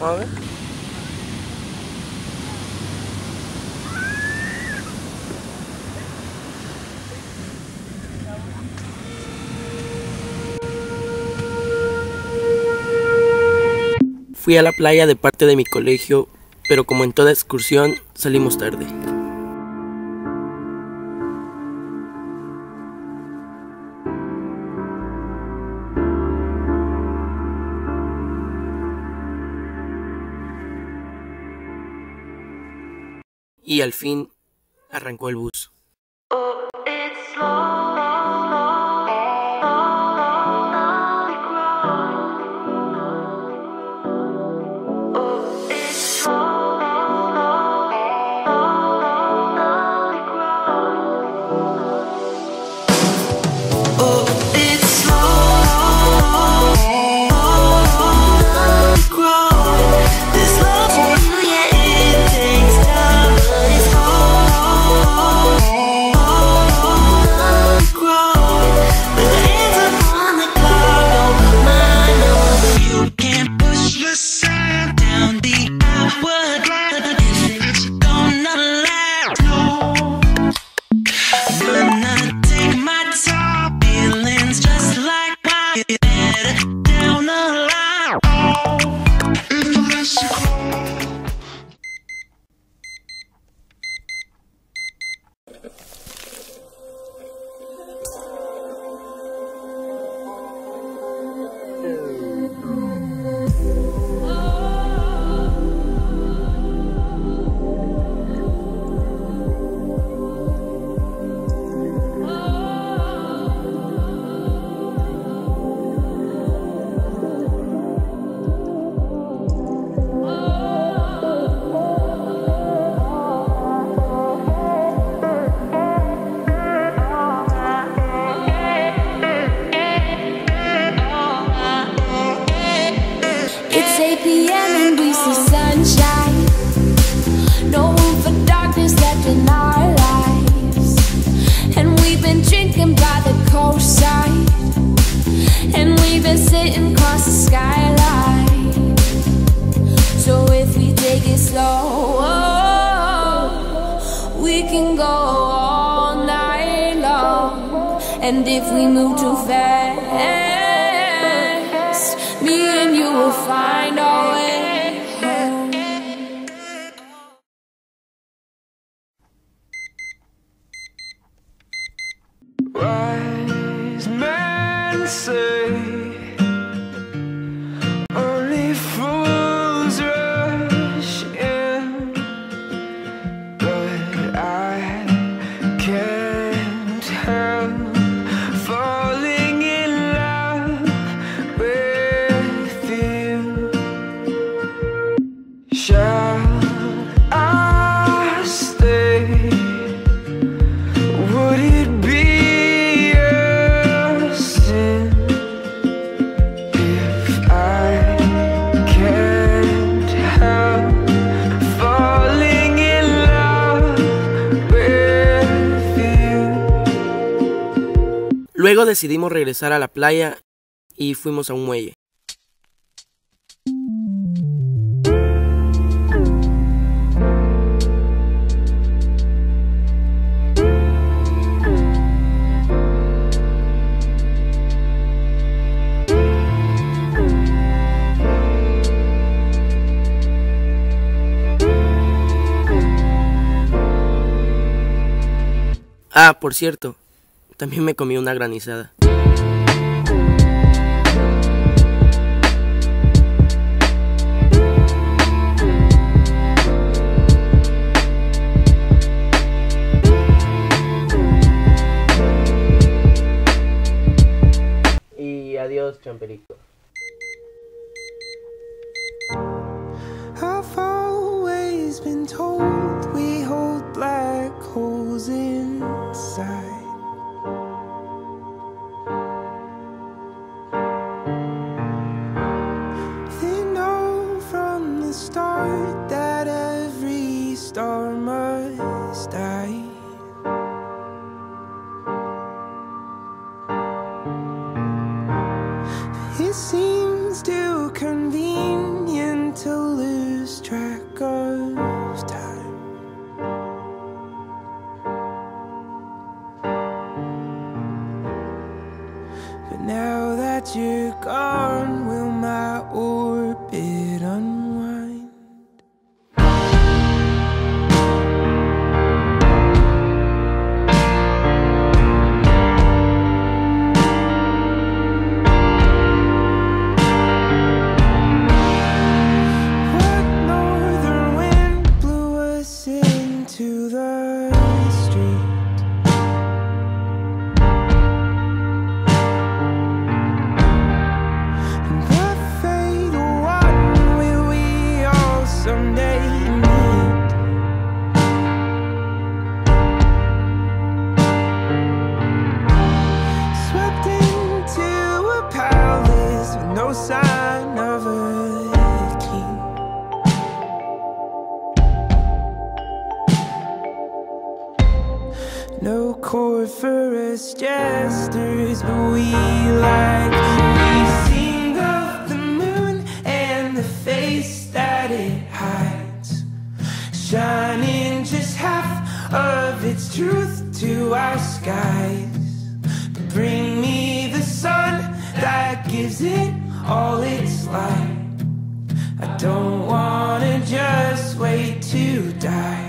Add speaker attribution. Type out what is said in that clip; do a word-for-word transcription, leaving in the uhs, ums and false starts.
Speaker 1: A ver. Fui a la playa de parte de mi colegio, pero como en toda excursión, salimos tarde. Y al fin arrancó el bus.
Speaker 2: eight p m and we see sunshine. No room for darkness left in our lives. And we've been drinking by the coastside. And we've been sitting across the skyline. So if we take it slow, we can go all night long. And if we move too fast, me and you will find our way home.
Speaker 3: Wise men say only fools rush in, but I can't help falling in love with you. Shall I stay? Would it be a sin if I can't help falling in love with you?
Speaker 1: Luego decidimos regresar a la playa y fuimos a un muelle. Ah, por cierto, también me comí una granizada. Y adiós, Champerito.
Speaker 3: I've always been told we hold black holes inside. They know from the start that every star must die. It seems too convenient to stars, but we like we sing of the moon and the face that it hides, shining just half of its truth to our skies. But bring me the sun that gives it all its light. I don't wanna just wait to die.